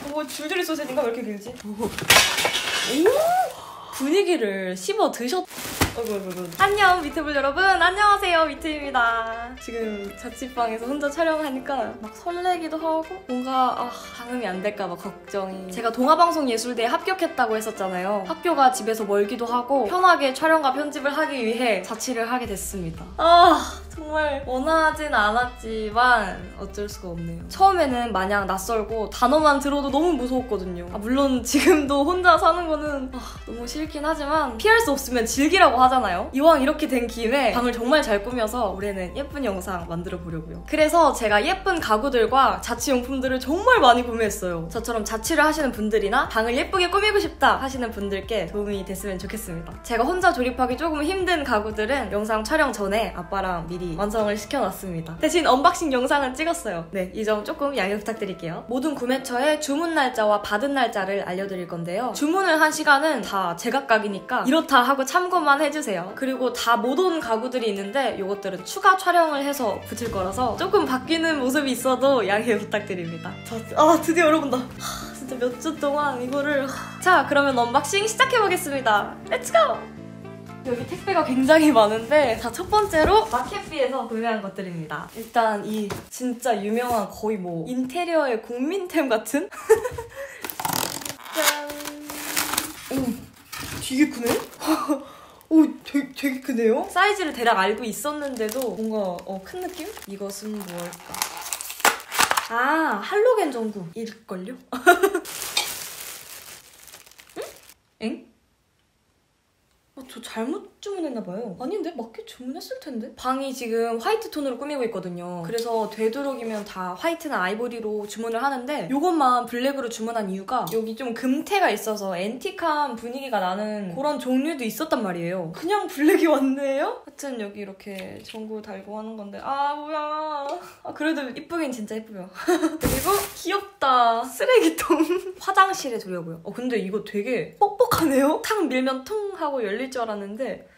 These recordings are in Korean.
뭐 줄줄이 소세지인가? 왜 이렇게 길지? 오! 분위기를 씹어 드셨... 어이구. 안녕 미트볼 여러분, 안녕하세요, 미트입니다. 지금 자취방에서 혼자 촬영하니까 막 설레기도 하고 뭔가 방음이 안 될까봐 걱정이. 제가 동아방송예술대에 합격했다고 했었잖아요. 학교가 집에서 멀기도 하고 편하게 촬영과 편집을 하기 위해 자취를 하게 됐습니다. 정말 원하진 않았지만 어쩔 수가 없네요. 처음에는 마냥 낯설고 단어만 들어도 너무 무서웠거든요. 물론 지금도 혼자 사는 거는 너무 싫긴 하지만 피할 수 없으면 즐기라고 하잖아요. 이왕 이렇게 된 김에 방을 정말 잘 꾸며서 올해는 예쁜 영상 만들어 보려고요. 그래서 제가 예쁜 가구들과 자취용품들을 정말 많이 구매했어요. 저처럼 자취를 하시는 분들이나 방을 예쁘게 꾸미고 싶다 하시는 분들께 도움이 됐으면 좋겠습니다. 제가 혼자 조립하기 조금 힘든 가구들은 영상 촬영 전에 아빠랑 미리 완성을 시켜놨습니다. 대신 언박싱 영상은 찍었어요. 네, 이 점 조금 양해 부탁드릴게요. 모든 구매처의 주문 날짜와 받은 날짜를 알려드릴 건데요. 주문을 한 시간은 다 제각각이니까 이렇다 하고 참고만 해주세요. 그리고 다 못 온 가구들이 있는데 이것들은 추가 촬영을 해서 붙일 거라서 조금 바뀌는 모습이 있어도 양해 부탁드립니다. 드디어 열어본다. 진짜 몇 주 동안 이거를... 자, 그러면 언박싱 시작해보겠습니다. 렛츠고! 여기 택배가 굉장히 많은데 자, 첫 번째로 마켓비에서 구매한 것들입니다. 일단 이 진짜 유명한 거의 뭐 인테리어의 국민템 같은? 짠! 오, 되게 크네? 오, 되게 크네요? 사이즈를 대략 알고 있었는데도 뭔가 큰 느낌? 이것은 뭘까? 할로겐 전구일걸요? 응? 엥? 저 잘못 주문했나봐요. 아닌데? 맞게 주문했을 텐데? 방이 지금 화이트 톤으로 꾸미고 있거든요. 그래서 되도록이면 다 화이트나 아이보리로 주문을 하는데 이것만 블랙으로 주문한 이유가 여기 좀 금태가 있어서 앤틱한 분위기가 나는 그런 종류도 있었단 말이에요. 그냥 블랙이 왔네요? 하여튼 여기 이렇게 전구 달고 하는 건데 뭐야. 그래도 이쁘긴 진짜 이쁘요. 그리고 귀엽다. 쓰레기통. 화장실에 두려고요. 근데 이거 되게 뻑뻑하네요? 탁 밀면 퉁 하고 열릴 줄 알았는데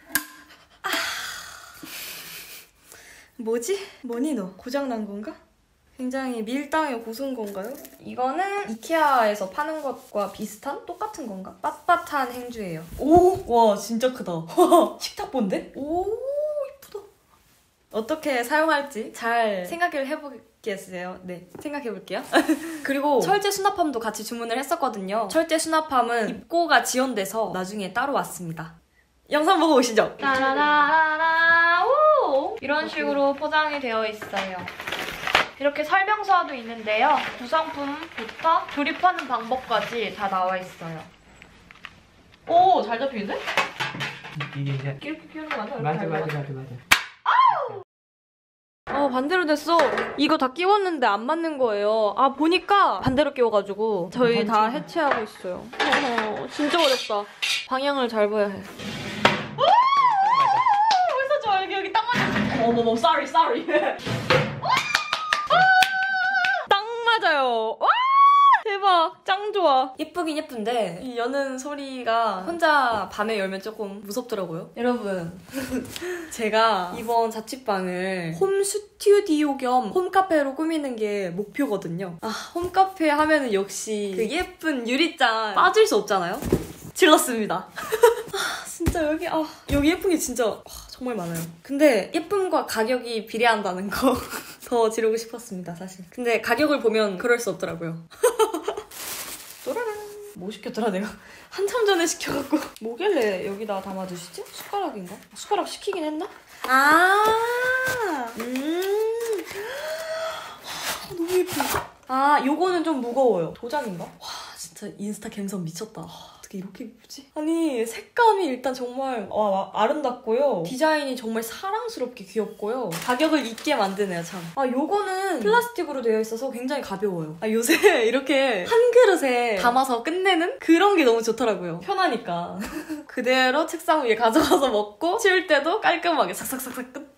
뭐지? 뭐니 너? 고장난 건가? 굉장히 밀당에 고순 건가요? 이거는 이케아에서 파는 것과 비슷한? 똑같은 건가? 빳빳한 행주예요. 와 진짜 크다. 식탁본데? 이쁘다. 어떻게 사용할지 잘 생각을 해보겠어요. 네, 생각해볼게요. 그리고 철제 수납함도 같이 주문을 했었거든요. 철제 수납함은 입고가 지연돼서 나중에 따로 왔습니다. 영상 보고 오시죠. 따라라라라. 오! 이런 식으로 포장이 되어 있어요. 이렇게 설명서도 있는데요. 구성품부터 조립하는 방법까지 다 나와 있어요. 오, 잘 잡히는데? 이게 이제 이렇게 끼우는 거 아니야? 맞아. 반대로 됐어. 이거 다 끼웠는데 안 맞는 거예요. 보니까 반대로 끼워가지고 저희 다 해체하고 있어요. 진짜 어렵다. 방향을 잘 봐야 해. 벌써 좋아. 여기 딱 맞아. 어머머, sorry. 딱 맞아요. 와! 대박, 짱 좋아. 예쁘긴 예쁜데 이 여는 소리가 혼자 밤에 열면 조금 무섭더라고요. 여러분, 제가 이번 자취방을 홈 스튜디오 겸 홈카페로 꾸미는 게 목표거든요. 홈카페 하면은 역시 그 예쁜 유리잔 빠질 수 없잖아요. 질렀습니다. 진짜 여기 예쁜 게 진짜 정말 많아요. 근데 예쁨과 가격이 비례한다는 거 더 지르고 싶었습니다, 사실. 근데 가격을 보면 그럴 수 없더라고요. 또라란. 뭐 시켰더라 내가? 한참 전에 시켜갖고. 뭐길래 여기다 담아두시지? 숟가락인가? 숟가락 시키긴 했나? 너무 예쁘다. 요거는 좀 무거워요. 도장인가? 와, 진짜 인스타 갬성 미쳤다. 어떻게 이렇게 예쁘지? 아니, 색감이 일단 정말 아름답고요. 디자인이 정말 사랑스럽게 귀엽고요. 가격을 잊게 만드네요, 참. 요거는 플라스틱으로 되어 있어서 굉장히 가벼워요. 요새 이렇게 한 그릇에 담아서 끝내는 그런 게 너무 좋더라고요. 편하니까. 그대로 책상 위에 가져가서 먹고 치울 때도 깔끔하게 삭삭삭삭 끝.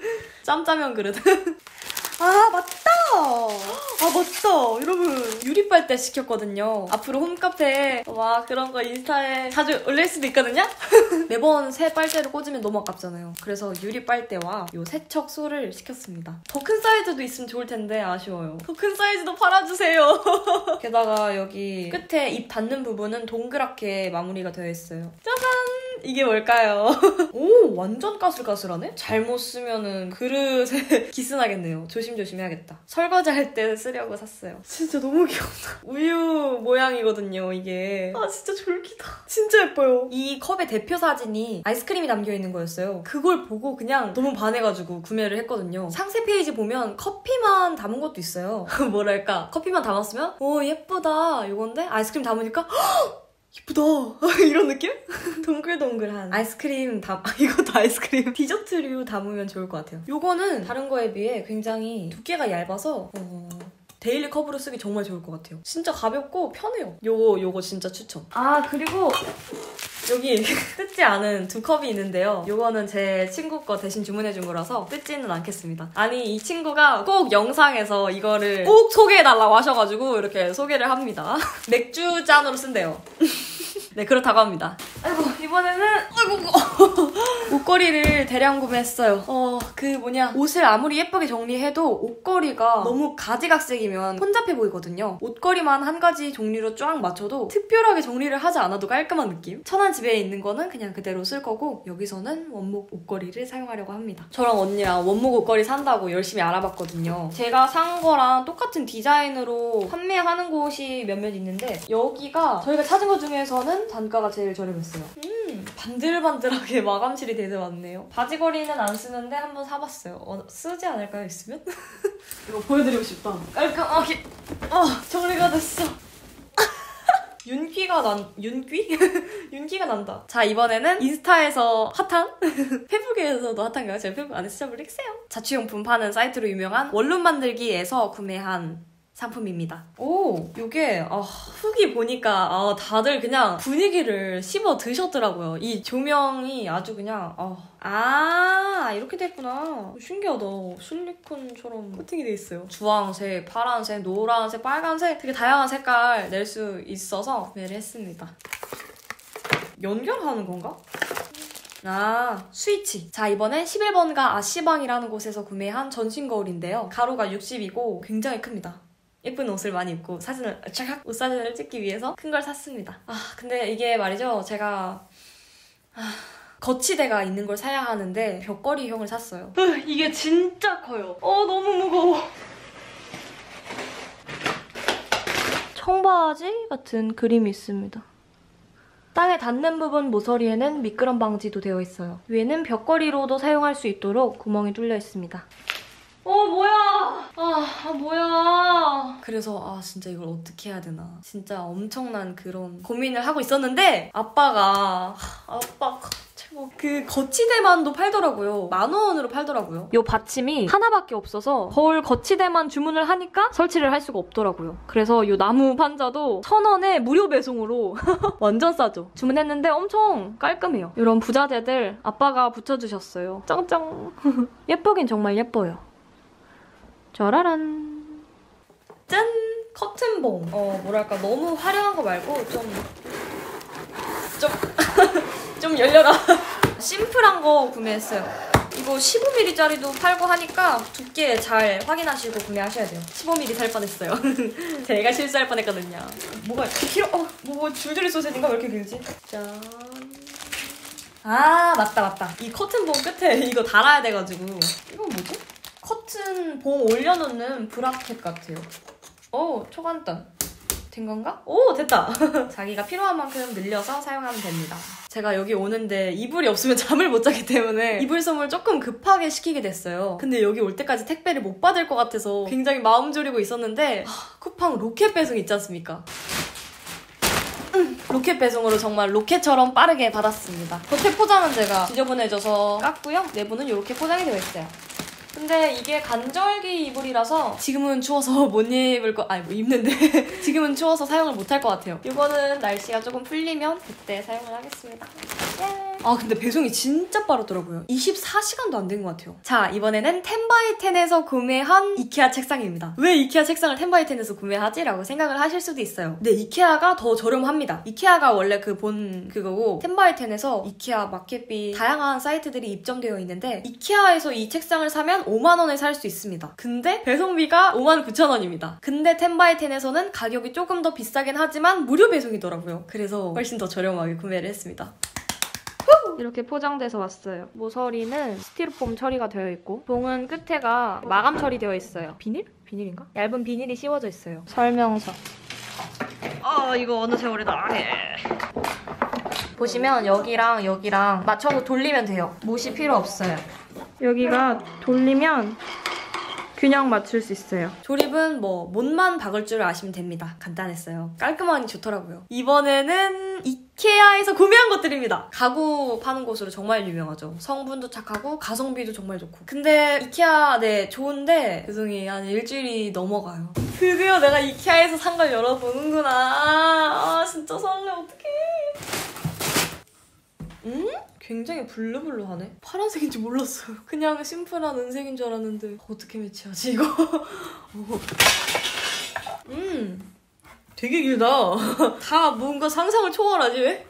짬짜면 그릇. 맞다! 맞다! 여러분, 유리빨 데뷔할 때 시켰거든요. 앞으로 홈카페에 막 그런 거 인스타에 자주 올릴 수도 있거든요? 매번 새 빨대를 꽂으면 너무 아깝잖아요. 그래서 유리 빨대와 요 세척소를 시켰습니다. 더 큰 사이즈도 있으면 좋을 텐데 아쉬워요. 더 큰 사이즈도 팔아주세요. 게다가 여기 끝에 입 닿는 부분은 동그랗게 마무리가 되어 있어요. 짜잔! 이게 뭘까요? 오, 완전 까슬까슬하네? 잘못 쓰면은 그릇에 기스나겠네요. 조심조심 해야겠다. 설거지 할 때 쓰려고 샀어요. 진짜 너무 귀엽다. 우유 모양이거든요, 이게. 아, 진짜 졸기다. 진짜 예뻐요. 이 컵의 대표 사진이 아이스크림이 담겨있는 거였어요. 그걸 보고 그냥 너무 반해가지고 구매를 했거든요. 상세 페이지 보면 커피만 담은 것도 있어요. 뭐랄까, 커피만 담았으면 오, 예쁘다 이건데 아이스크림 담으니까 예쁘다 이런 느낌? 동글동글한 아이스크림 이것도 아이스크림 디저트류 담으면 좋을 것 같아요. 요거는 다른 거에 비해 굉장히 두께가 얇아서 데일리 컵으로 쓰기 정말 좋을 것 같아요. 진짜 가볍고 편해요. 요거 진짜 추천. 아, 그리고 여기 뜯지 않은 두 컵이 있는데요. 요거는 제 친구 거 대신 주문해준 거라서 뜯지는 않겠습니다. 아니, 이 친구가 꼭 영상에서 이거를 꼭 소개해달라고 하셔가지고 이렇게 소개를 합니다. 맥주 잔으로 쓴대요. 네, 그렇다고 합니다. 아이고, 이번에는 옷걸이를 대량 구매했어요. 옷을 아무리 예쁘게 정리해도 옷걸이가 너무 가지각색이면 혼잡해 보이거든요. 옷걸이만 한 가지 종류로 쫙 맞춰도 특별하게 정리를 하지 않아도 깔끔한 느낌? 천안 집에 있는 거는 그냥 그대로 쓸 거고 여기서는 원목 옷걸이를 사용하려고 합니다. 저랑 언니랑 원목 옷걸이 산다고 열심히 알아봤거든요. 제가 산 거랑 똑같은 디자인으로 판매하는 곳이 몇몇 있는데 여기가 저희가 찾은 것 중에서는 단가가 제일 저렴했어요. 반들반들하게 마감실이 되게 많네요. 바지걸이는 안 쓰는데 한번 사봤어요. 쓰지 않을까요, 있으면? 이거 보여드리고 싶다. 깔끔하게 정리가 됐어. 윤기가 난다. 자, 이번에는 인스타에서 핫한? 페북에서도 핫한가요? 제가 페북 안에 찾아보겠어요. 자취용품 파는 사이트로 유명한 원룸 만들기에서 구매한 상품입니다. 오, 요게 후기 보니까 다들 그냥 분위기를 씹어 드셨더라고요. 이 조명이 아주 그냥 이렇게 됐구나. 신기하다. 실리콘처럼 코팅이 돼 있어요. 주황색, 파란색, 노란색, 빨간색 되게 다양한 색깔 낼 수 있어서 구매를 했습니다. 연결하는 건가? 스위치. 자, 이번엔 11번가 아시방이라는 곳에서 구매한 전신 거울인데요. 가로가 60이고 굉장히 큽니다. 예쁜 옷을 많이 입고 옷 사진을 찍기 위해서 큰 걸 샀습니다. 근데 이게 말이죠. 제가 거치대가 있는 걸 사야 하는데 벽걸이형을 샀어요. 이게 진짜 커요. 너무 무거워. 청바지 같은 그림이 있습니다. 땅에 닿는 부분 모서리에는 미끄럼 방지도 되어 있어요. 위에는 벽걸이로도 사용할 수 있도록 구멍이 뚫려 있습니다. 뭐야. 그래서 진짜 이걸 어떻게 해야 되나. 진짜 엄청난 그런 고민을 하고 있었는데 아빠가 최고. 그 거치대만도 팔더라고요. 10,000원으로 팔더라고요. 요 받침이 하나밖에 없어서 거울 거치대만 주문을 하니까 설치를 할 수가 없더라고요. 그래서 요 나무 판자도 1,000원에 무료 배송으로 완전 싸죠. 주문했는데 엄청 깔끔해요. 이런 부자재들 아빠가 붙여주셨어요. 짱짱. 예쁘긴 정말 예뻐요. 짜라란. 짠! 커튼봉. 뭐랄까 너무 화려한 거 말고 좀 열려라. 심플한 거 구매했어요. 이거 15mm짜리도 팔고 하니까 두께 잘 확인하시고 구매하셔야 돼요. 15mm 살 뻔했어요. 제가 실수할 뻔했거든요. 뭐가 뭐 줄줄이 소세지인가? 왜 이렇게 길지? 짠. 맞다. 이 커튼봉 끝에 이거 달아야 돼가지고. 이건 뭐지? 커튼봉 올려놓는 브라켓 같아요. 초간단. 된 건가? 됐다. 자기가 필요한 만큼 늘려서 사용하면 됩니다. 제가 여기 오는데 이불이 없으면 잠을 못 자기 때문에 이불 선물 조금 급하게 시키게 됐어요. 근데 여기 올 때까지 택배를 못 받을 것 같아서 굉장히 마음 졸이고 있었는데 쿠팡 로켓 배송 있지 않습니까? 로켓 배송으로 정말 로켓처럼 빠르게 받았습니다. 겉에 포장은 제가 지저분해져서 깠고요. 내부는 이렇게 포장이 되어 있어요. 근데 이게 간절기 이불이라서 지금은 추워서 못 입을 입는데 지금은 추워서 사용을 못 할 것 같아요. 이거는 날씨가 조금 풀리면 그때 사용을 하겠습니다. 예! 아 근데 배송이 진짜 빠르더라고요. 24시간도 안 된 것 같아요. 자, 이번에는 10x10에서 구매한 이케아 책상입니다. 왜 이케아 책상을 10x10에서 구매하지? 라고 생각을 하실 수도 있어요. 근데 이케아가 더 저렴합니다. 이케아가 원래 그 그거고 10x10에서 이케아 마켓비 다양한 사이트들이 입점되어 있는데 이케아에서 이 책상을 사면 5만원에 살 수 있습니다. 근데 배송비가 59,000원입니다. 근데 10x10에서는 가격이 조금 더 비싸긴 하지만 무료 배송이더라고요. 그래서 훨씬 더 저렴하게 구매를 했습니다. 이렇게 포장돼서 왔어요. 모서리는 스티로폼 처리가 되어 있고 봉은 끝에가 마감 처리되어 있어요. 비닐? 비닐인가? 얇은 비닐이 씌워져 있어요. 설명서. 이거 어느 세월이다. 보시면 여기랑 여기랑 맞춰서 돌리면 돼요. 못이 필요 없어요. 여기가 돌리면 균형 맞출 수 있어요. 조립은 뭐 못만 박을 줄 아시면 됩니다. 간단했어요. 깔끔하니 좋더라고요. 이번에는 이케아에서 구매한 것들입니다. 가구 파는 곳으로 정말 유명하죠. 성분도 착하고 가성비도 정말 좋고. 근데 이케아 네 좋은데 배송이 한 일주일이 넘어가요. 드디어 내가 이케아에서 산 걸 열어보는구나. 아 진짜 설레. 어떡해. 굉장히 블루블루하네. 파란색인지 몰랐어요. 그냥 심플한 은색인 줄 알았는데 어떻게 매치하지 이거? 되게 길다. 다 뭔가 상상을 초월하지 왜?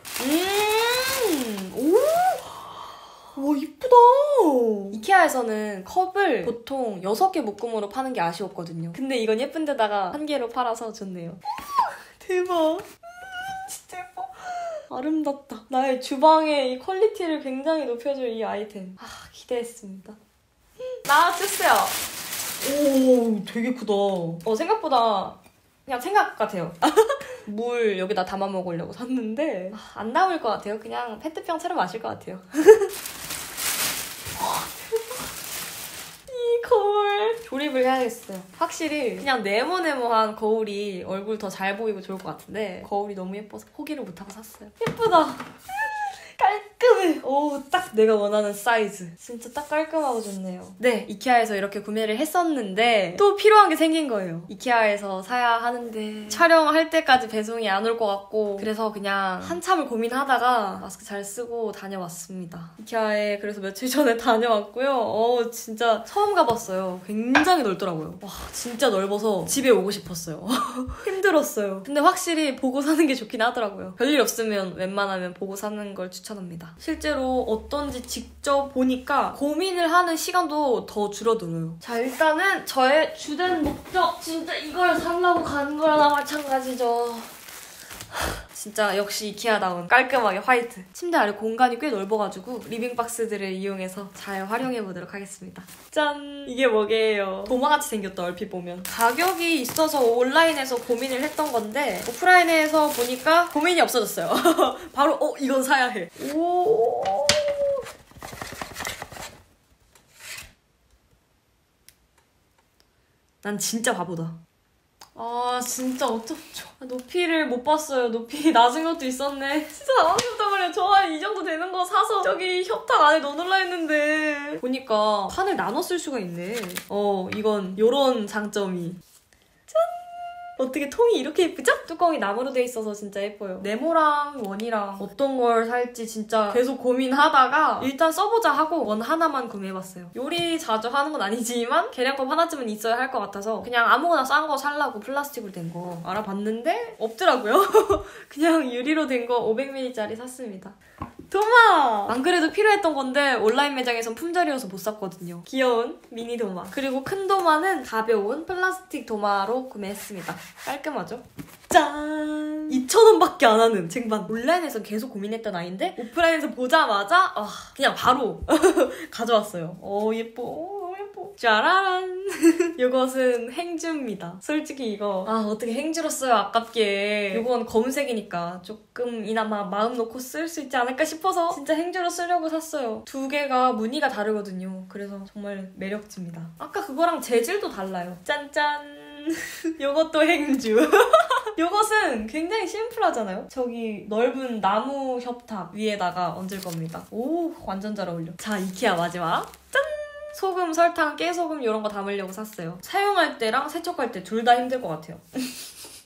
오! 와 이쁘다. 이케아에서는 컵을 보통 6개 묶음으로 파는 게 아쉬웠거든요. 근데 이건 예쁜 데다가 1개로 팔아서 좋네요. 대박. 진짜 예뻐. 아름답다. 나의 주방의 이 퀄리티를 굉장히 높여줄 이 아이템. 기대했습니다. 나와주세요. 오, 되게 크다. 생각보다 그냥 생각 같아요. 물 여기다 담아 먹으려고 샀는데 안 나올 것 같아요. 그냥 페트병처럼 마실 것 같아요. 이 거울 조립을 해야겠어요. 확실히 그냥 네모네모한 거울이 얼굴 더 잘 보이고 좋을 것 같은데 거울이 너무 예뻐서 포기를 못하고 샀어요. 예쁘다. 깔끔해. 오, 딱 내가 원하는 사이즈. 진짜 딱 깔끔하고 좋네요. 네, 이케아에서 이렇게 구매를 했었는데 또 필요한 게 생긴 거예요. 이케아에서 사야 하는데 촬영할 때까지 배송이 안 올 것 같고 그래서 그냥 한참을 고민하다가 마스크 잘 쓰고 다녀왔습니다. 이케아에 그래서 며칠 전에 다녀왔고요. 진짜 처음 가봤어요. 굉장히 넓더라고요. 와, 진짜 넓어서 집에 오고 싶었어요. 힘들었어요. 근데 확실히 보고 사는 게 좋긴 하더라고요. 별일 없으면 웬만하면 보고 사는 걸 추천합니다. 실제로 어떤지 직접 보니까 고민을 하는 시간도 더 줄어들어요. 자, 일단은 저의 주된 목적 진짜 이걸 사려고 간 거랑 마찬가지죠. 진짜 역시 이케아다운 깔끔하게 화이트. 침대 아래 공간이 꽤 넓어가지고 리빙박스들을 이용해서 잘 활용해보도록 하겠습니다. 짠! 이게 뭐게요? 도마같이 생겼다 얼핏 보면. 가격이 있어서 온라인에서 고민을 했던 건데 오프라인에서 보니까 고민이 없어졌어요. 바로 이건 사야 해. 오. 난 진짜 바보다. 진짜 어쩜 좋아. 높이를 못 봤어요. 높이 낮은 것도 있었네. 진짜 당황스럽단 말이야. 저 한 이 정도 되는 거 사서 저기 협탁 안에 넣어놓으려 했는데 보니까 칸을 나눠 쓸 수가 있네. 이건 요런 장점이. 어떻게 통이 이렇게 예쁘죠? 뚜껑이 나무로 돼 있어서 진짜 예뻐요. 네모랑 원이랑 어떤 걸 살지 진짜 계속 고민하다가 일단 써보자 하고 원 하나만 구매해봤어요. 요리 자주 하는 건 아니지만 계량컵 하나쯤은 있어야 할 것 같아서 그냥 아무거나 싼 거 살라고 플라스틱으로 된 거 알아봤는데 없더라고요. 그냥 유리로 된 거 500ml짜리 샀습니다. 도마! 안 그래도 필요했던 건데 온라인 매장에선 품절이어서 못 샀거든요. 귀여운 미니 도마. 그리고 큰 도마는 가벼운 플라스틱 도마로 구매했습니다. 깔끔하죠? 짠! 2,000원밖에 안 하는 쟁반. 온라인에서 계속 고민했던 아이인데 오프라인에서 보자마자 그냥 바로 가져왔어요. 예뻐. 짜라란. 이것은 행주입니다. 솔직히 이거 어떻게 행주로 써요 아깝게. 이건 검은색이니까 조금 이나마 마음 놓고 쓸 수 있지 않을까 싶어서 진짜 행주로 쓰려고 샀어요. 두 개가 무늬가 다르거든요. 그래서 정말 매력집니다. 아까 그거랑 재질도 달라요. 짠짠. 이것도 행주. 이것은 굉장히 심플하잖아요. 저기 넓은 나무 협탁 위에다가 얹을 겁니다. 오, 완전 잘 어울려. 자, 이케아 마지막. 짠! 소금, 설탕, 깨소금 이런 거 담으려고 샀어요. 사용할 때랑 세척할 때 둘 다 힘들 것 같아요.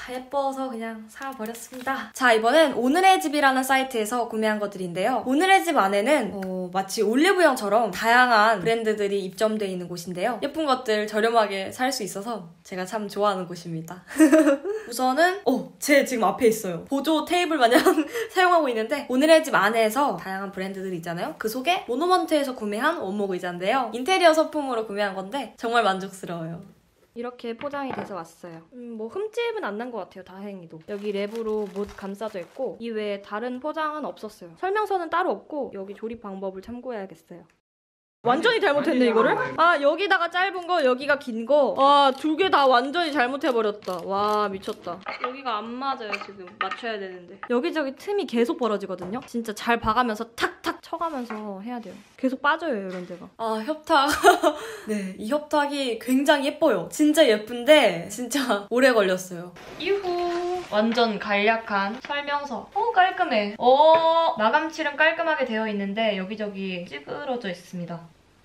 예뻐서 그냥 사버렸습니다. 자, 이번엔 오늘의 집이라는 사이트에서 구매한 것들인데요. 오늘의 집 안에는 마치 올리브영처럼 다양한 브랜드들이 입점되어 있는 곳인데요. 예쁜 것들 저렴하게 살 수 있어서 제가 참 좋아하는 곳입니다. 우선은 제 지금 앞에 있어요. 보조 테이블 마냥 사용하고 있는데 오늘의 집 안에서 다양한 브랜드들이 있잖아요. 그 속에 모노먼트에서 구매한 원목 의자인데요. 인테리어 소품으로 구매한 건데 정말 만족스러워요. 이렇게 포장이 돼서 왔어요. 뭐 흠집은 안 난 것 같아요, 다행히도. 여기 랩으로 못 감싸져 있고 이외에 다른 포장은 없었어요. 설명서는 따로 없고 여기 조립 방법을 참고해야겠어요. 완전히 잘못했네 이거를? 아, 여기다가 짧은 거, 여기가 긴 거. 와, 두 개 다 완전히 잘못해버렸다. 와, 미쳤다. 여기가 안 맞아요, 지금. 맞춰야 되는데. 여기저기 틈이 계속 벌어지거든요? 진짜 잘 봐가면서 탁탁 쳐가면서 해야 돼요. 계속 빠져요, 이런 데가. 아, 협탁. 네, 이 협탁이 굉장히 예뻐요. 진짜 예쁜데 진짜 오래 걸렸어요. 유후. 완전 간략한 설명서. 깔끔해. 마감칠은 깔끔하게 되어 있는데 여기저기 찌그러져 있습니다.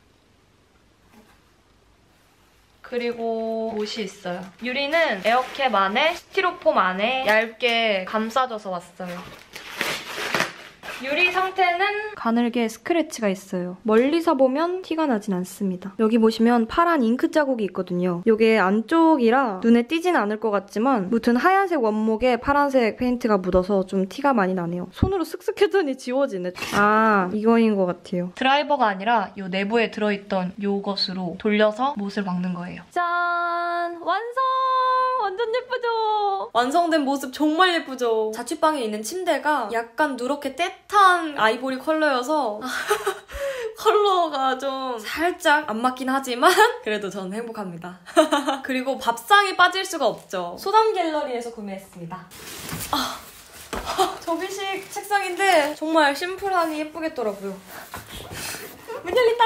그리고 옷이 있어요. 유리는 에어캡 안에 스티로폼 안에 얇게 감싸져서 왔어요. 유리 상태는 가늘게 스크래치가 있어요. 멀리서 보면 티가 나진 않습니다. 여기 보시면 파란 잉크 자국이 있거든요. 이게 안쪽이라 눈에 띄진 않을 것 같지만 무튼 하얀색 원목에 파란색 페인트가 묻어서 좀 티가 많이 나네요. 손으로 쓱쓱 했더니 지워지네. 아, 이거인 것 같아요. 드라이버가 아니라 이 내부에 들어있던 요것으로 돌려서 못을 박는 거예요. 짠! 완성! 완전 예쁘죠? 완성된 모습 정말 예쁘죠? 자취방에 있는 침대가 약간 누렇게 떼탄 아이보리 컬러여서 컬러가 좀 살짝 안 맞긴 하지만 그래도 저는 행복합니다. 그리고 밥상이 빠질 수가 없죠. 소담 갤러리에서 구매했습니다. 접이식 책상인데 정말 심플하니 예쁘겠더라고요. 문 열린다!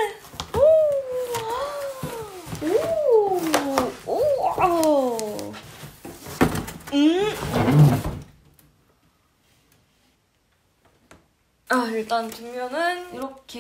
일단 뒷면은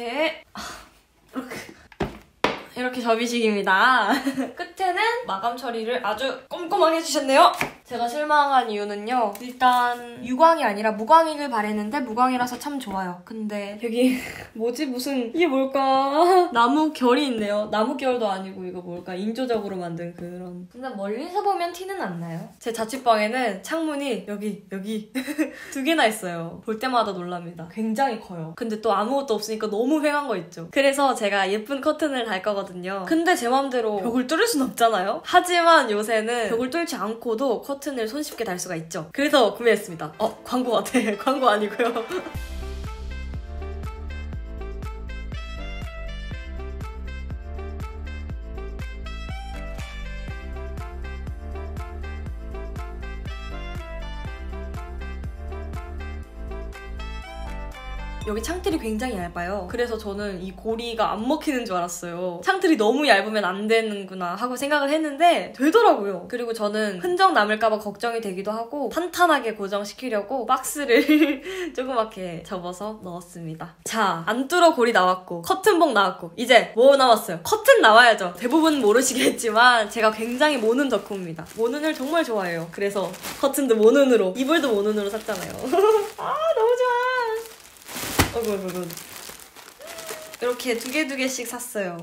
이렇게 접이식입니다. 끝에는 마감 처리를 아주 꼼꼼하게 해주셨네요. 제가 실망한 이유는요. 일단 유광이 아니라 무광이를 바랬는데 무광이라서 참 좋아요. 근데 여기 무슨 이게 뭘까? 나무 결이 있네요. 나무 결도 아니고 이거 뭘까? 인조적으로 만든 그런. 근데 멀리서 보면 티는 안 나요. 제 자취방에는 창문이 여기 두 개나 있어요. 볼 때마다 놀랍니다. 굉장히 커요. 근데 또 아무것도 없으니까 너무 휑한 거 있죠. 그래서 제가 예쁜 커튼을 달 거거든요. 근데 제 맘대로 벽을 뚫을 순 없잖아요? 하지만 요새는 벽을 뚫지 않고도 커튼을 손쉽게 달 수가 있죠. 그래서 구매했습니다. 광고 같아. 광고 아니고요. 여기 창틀이 굉장히 얇아요. 그래서 저는 이 고리가 안 먹히는 줄 알았어요. 창틀이 너무 얇으면 안 되는구나 하고 생각을 했는데 되더라고요. 그리고 저는 흔적 남을까봐 걱정이 되기도 하고 탄탄하게 고정시키려고 박스를 조그맣게 접어서 넣었습니다. 자, 안뚫어 고리 나왔고 커튼봉 나왔고 이제 뭐 남았어요? 커튼 나와야죠. 대부분 모르시겠지만 제가 굉장히 모눈 덕후입니다. 모눈을 정말 좋아해요. 그래서 커튼도 모눈으로, 이불도 모눈으로 샀잖아요. 아, 너무 좋아. 어이구. 이렇게 두 개씩 샀어요.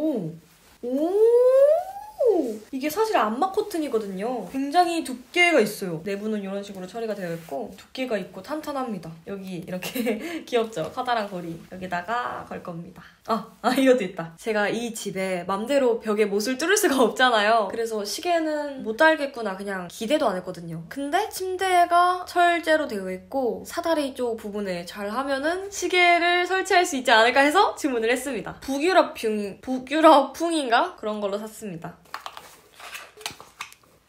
이게 사실 암막 커튼이거든요. 굉장히 두께가 있어요. 내부는 이런 식으로 처리가 되어 있고 두께가 있고 탄탄합니다. 여기 이렇게 귀엽죠? 커다란 고리. 여기다가 걸 겁니다. 이것도 있다. 제가 이 집에 맘대로 벽에 못을 뚫을 수가 없잖아요. 그래서 시계는 못 달겠구나 그냥 기대도 안 했거든요. 근데 침대가 철제로 되어 있고 사다리 쪽 부분에 잘 하면은 시계를 설치할 수 있지 않을까 해서 주문을 했습니다. 북유럽풍인가? 그런 걸로 샀습니다.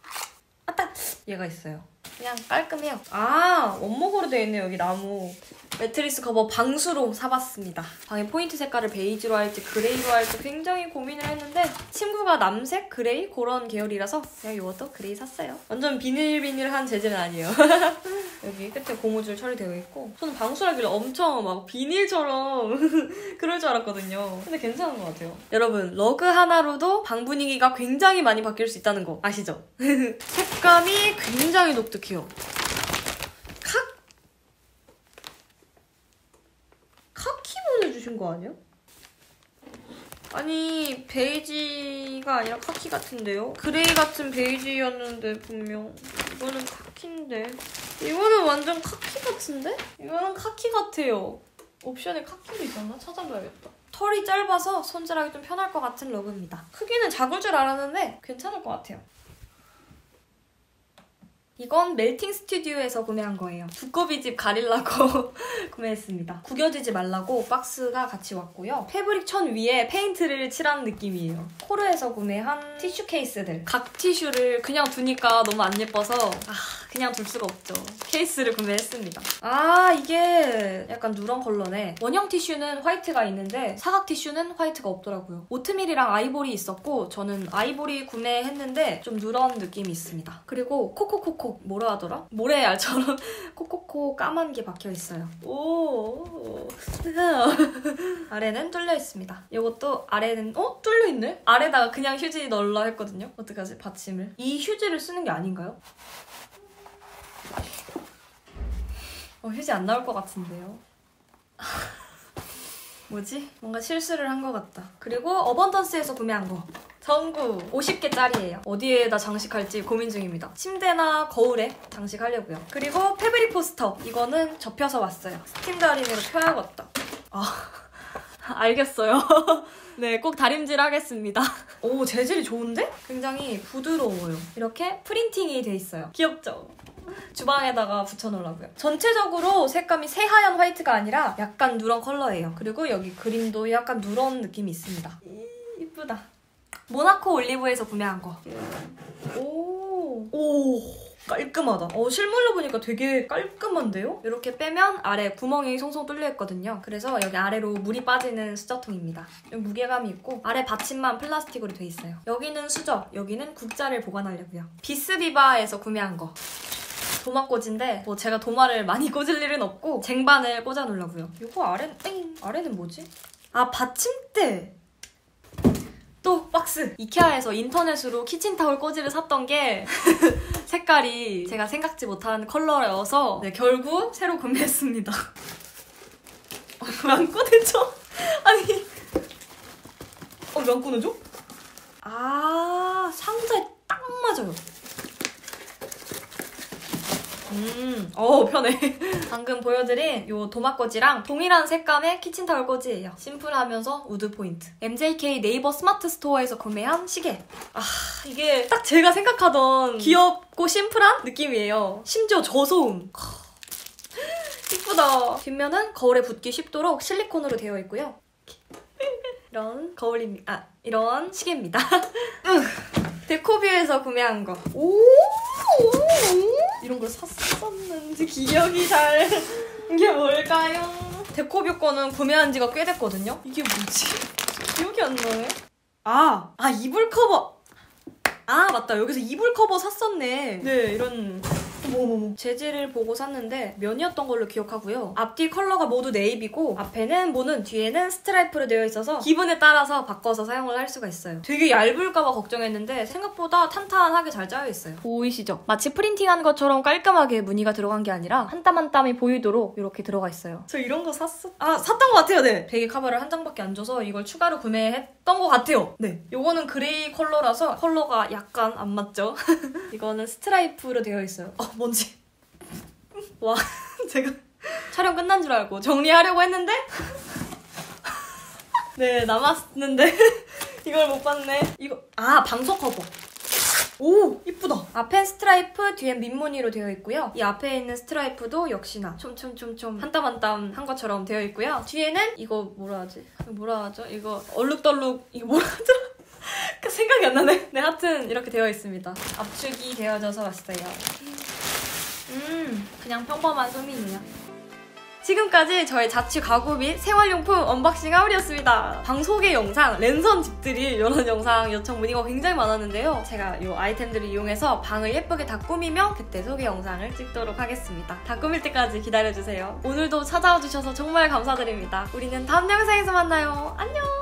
얘가 있어요. 그냥 깔끔해요. 원목으로 되어 있네요. 여기 나무. 매트리스 커버 방수로 사봤습니다. 방에 포인트 색깔을 베이지로 할지 그레이로 할지 굉장히 고민을 했는데 친구가 남색, 그레이 그런 계열이라서 그냥 이것도 그레이 샀어요. 완전 비닐비닐한 재질은 아니에요. 여기 끝에 고무줄 처리되어 있고 저는 방수라길래 엄청 막 비닐처럼 그럴 줄 알았거든요. 근데 괜찮은 것 같아요. 여러분 러그 하나로도 방 분위기가 굉장히 많이 바뀔 수 있다는 거 아시죠? 색감이 굉장히 독특해요. 카키 보내주신 거 아니야? 아니 베이지가 아니라 카키 같은데요? 그레이 같은 베이지였는데 분명 이거는 카키인데 이거는 완전 카키 같은데? 이거는 카키 같아요. 옵션에 카키도 있었나? 찾아봐야겠다. 털이 짧아서 손질하기 좀 편할 것 같은 러그입니다. 크기는 작을 줄 알았는데 괜찮을 것 같아요. 이건 멜팅 스튜디오에서 구매한 거예요. 두꺼비 집 가리려고 구매했습니다. 구겨지지 말라고 박스가 같이 왔고요. 패브릭 천 위에 페인트를 칠한 느낌이에요. 코르에서 구매한 티슈 케이스들. 각 티슈를 그냥 두니까 너무 안 예뻐서 그냥 둘 수가 없죠. 케이스를 구매했습니다. 이게 약간 누런 컬러네. 원형 티슈는 화이트가 있는데 사각 티슈는 화이트가 없더라고요. 오트밀이랑 아이보리 있었고 저는 아이보리 구매했는데 좀 누런 느낌이 있습니다. 그리고 코코코코 뭐라 하더라? 모래알처럼 코코코 까만 게 박혀있어요. 오 아래는 뚫려 있습니다. 이것도 아래는 뚫려 있네? 아래다가 그냥 휴지 넣으려 했거든요. 어떡하지? 받침을. 이 휴지를 쓰는 게 아닌가요? 휴지 안 나올 것 같은데요. 뭐지? 뭔가 실수를 한 것 같다. 그리고 어번던스에서 구매한 거. 전구 50개짜리예요. 어디에다 장식할지 고민 중입니다. 침대나 거울에 장식하려고요. 그리고 패브릭 포스터. 이거는 접혀서 왔어요. 스팀 다림으로 펴야겠다. 알겠어요. 네, 꼭 다림질 하겠습니다. 오, 재질이 좋은데? 굉장히 부드러워요. 이렇게 프린팅이 돼 있어요. 귀엽죠? 주방에다가 붙여놓으려고요. 전체적으로 색감이 새하얀 화이트가 아니라 약간 누런 컬러예요. 그리고 여기 그림도 약간 누런 느낌이 있습니다. 이쁘다. 모나코 올리브에서 구매한 거. 오, 깔끔하다. 실물로 보니까 되게 깔끔한데요? 이렇게 빼면 아래 구멍이 송송 뚫려 있거든요. 그래서 여기 아래로 물이 빠지는 수저통입니다. 무게감이 있고 아래 받침만 플라스틱으로 돼 있어요. 여기는 수저, 여기는 국자를 보관하려고요. 비스비바에서 구매한 거. 도마 꽂인데 제가 도마를 많이 꽂을 일은 없고 쟁반을 꽂아 놓으려고요. 이거 아래는 뭐지? 받침대! 또 박스! 이케아에서 인터넷으로 키친타올 꽂이를 샀던 게 색깔이 제가 생각지 못한 컬러여서 결국 새로 구매했습니다. 왜 안 꺼내줘? 아니 왜 안 꺼내줘? 상자에 딱 맞아요. 편해. 방금 보여드린 요 도마꽂이랑 동일한 색감의 키친타올 꽂이예요. 심플하면서 우드 포인트. MJK 네이버 스마트 스토어에서 구매한 시계. 이게 딱 제가 생각하던 귀엽고 심플한 느낌이에요. 심지어 저소음. 이쁘다. 뒷면은 거울에 붙기 쉽도록 실리콘으로 되어 있고요. 이런 이런 시계입니다. 데코뷰에서 구매한 거. 이런 걸 샀었는지 기억이 잘... 이게 뭘까요? 데코뷰 거는 구매한 지가 꽤 됐거든요? 이게 뭐지? 기억이 안 나네? 이불 커버! 맞다. 여기서 이불 커버 샀었네. 네, 이런... 어머. 재질을 보고 샀는데 면이었던 걸로 기억하고요. 앞뒤 컬러가 모두 네이비고 앞에는 모는 뒤에는 스트라이프로 되어 있어서 기분에 따라서 바꿔서 사용을 할 수가 있어요. 되게 얇을까봐 걱정했는데 생각보다 탄탄하게 잘 짜여 있어요. 보이시죠? 마치 프린팅한 것처럼 깔끔하게 무늬가 들어간 게 아니라 한 땀 한 땀이 보이도록 이렇게 들어가 있어요. 저 이런 거 샀던 것 같아요. 네. 베개 커버를 한 장밖에 안 줘서 이걸 추가로 구매했던 것 같아요. 네. 요거는 그레이 컬러라서 컬러가 약간 안 맞죠? 이거는 스트라이프로 되어 있어요. 뭔지. 와, 제가 촬영 끝난 줄 알고 정리하려고 했는데 네, 남았는데 이걸 못 봤네. 이거 방석 커버. 오, 이쁘다. 앞엔 스트라이프, 뒤엔 민무늬로 되어 있고요. 이 앞에 있는 스트라이프도 역시나 촘촘 한 땀 한 땀 한 것처럼 되어 있고요. 뒤에는 이거 뭐라 하죠? 이거 얼룩덜룩 이거 뭐라 하죠? 생각이 안 나네. 네, 하여튼 이렇게 되어 있습니다. 압축이 되어져서 왔어요. 그냥 평범한 소민이에요. 지금까지 저의 자취 가구 및 생활용품 언박싱 하울이었습니다. 방 소개 영상, 랜선 집들이 이런 영상 요청 문의가 굉장히 많았는데요. 제가 이 아이템들을 이용해서 방을 예쁘게 다 꾸미면 그때 소개 영상을 찍도록 하겠습니다. 다 꾸밀 때까지 기다려주세요. 오늘도 찾아와 주셔서 정말 감사드립니다. 우리는 다음 영상에서 만나요. 안녕!